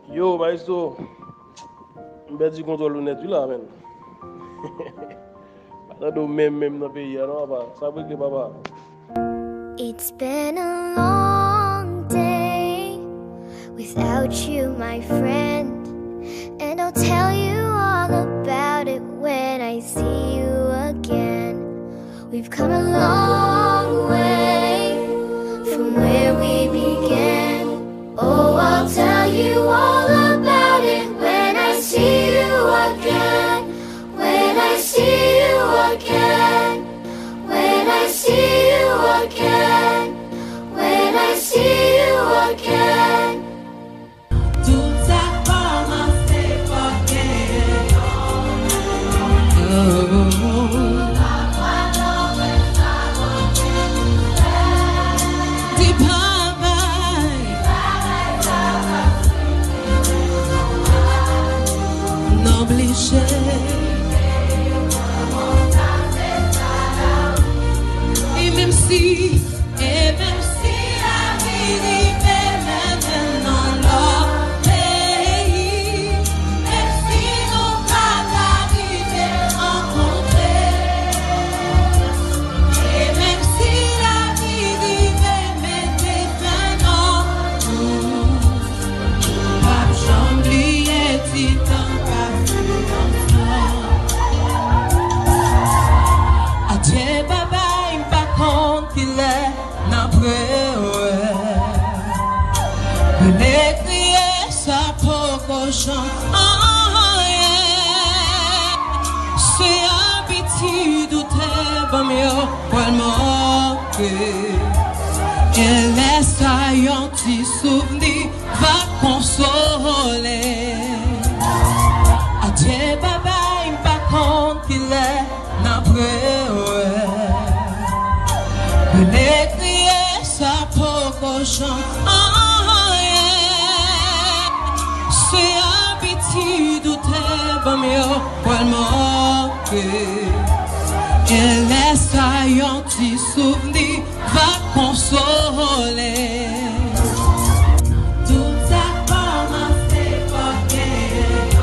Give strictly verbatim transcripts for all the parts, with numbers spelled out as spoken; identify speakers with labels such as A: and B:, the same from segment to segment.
A: Yo, maestro, je vais dire contrôle honnête là, man. Pas de même même dans le pays, non, papa. Ça veut dire papa.
B: It's been a long day without you, my friend, and I'll tell you all about it when I see you again. We've come a long way from where we began. Oh, I'll tell you all about it when I see you again. When I see you again. When I see you again. When I see you again.
C: Tout a commencé par quelque et même si, et même si la vie vivait maintenant leur pays, même si nous pas arrivés rencontrer, et même si la vie vivait maintenant, pas j'oubliais dit tant qu'à Adieu, baba, il pas compte qu'il est n'après, ouais. Venez crier sa peau cochon, oh, yeah. C'est habitude ou t'es pas mieux pour le manquer. Et laisse un petit souvenir, va consoler. Adieu, baba, il pas compte qu'il est n'après, ouais. Venez crier sa peau cochon, oh, yeah. C'est habitude ou t'es pas mieux pour le manquer. Et laisse un petit souvenir, va consoler. Tout a commencé par quelque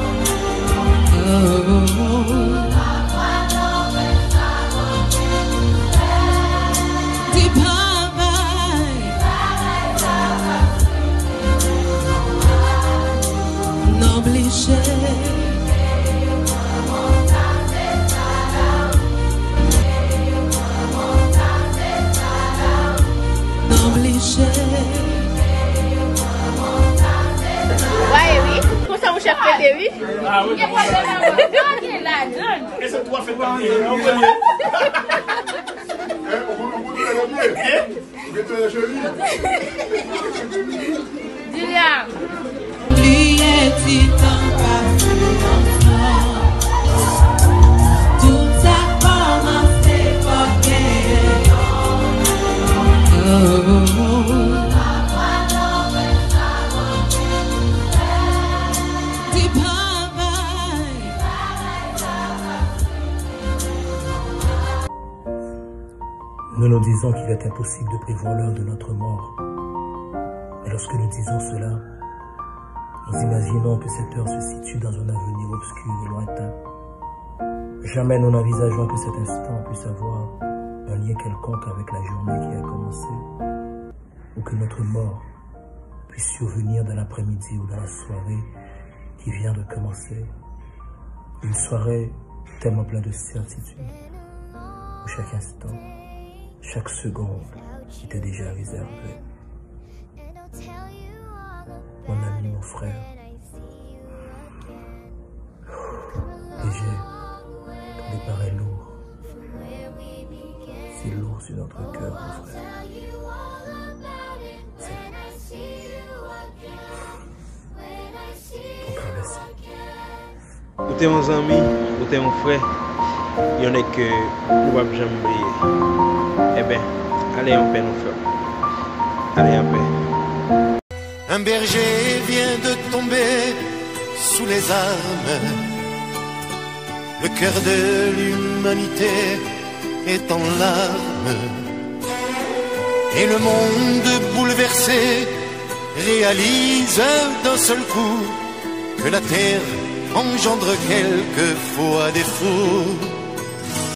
D: Ouais, oui. Pour ça, mon chef fait oui.
A: Ah oui.
D: Il y a pas de problème. Il est là, John.
A: Et c'est toi fait parler, on connaît.
D: Dis-là.
C: Tout a commencé par quelque
E: Nous nous disons qu'il est impossible de prévoir l'heure de notre mort. Mais lorsque nous disons cela, nous imaginons que cette heure se situe dans un avenir obscur et lointain. Jamais nous n'envisageons que cet instant puisse avoir un lien quelconque avec la journée qui a commencé, ou que notre mort puisse survenir dans l'après-midi ou dans la soirée qui vient de commencer. Une soirée tellement pleine de certitude, où chaque instant, chaque seconde était déjà réservée. Mon ami, mon frère, léger, ton départ est lourd. C'est lourd sur notre cœur, mon frère. C'est ton traversée.
F: Ou t'es mon ami, ou t'es mon frère, il y en a que nous ne pouvons jamais oublier. Eh bien, allez en paix, nos frères. Allez en paix.
G: Un berger vient de tomber sous les armes. Le cœur de l'humanité est en larmes. Et le monde bouleversé réalise d'un seul coup que la terre engendre quelquefois des fous.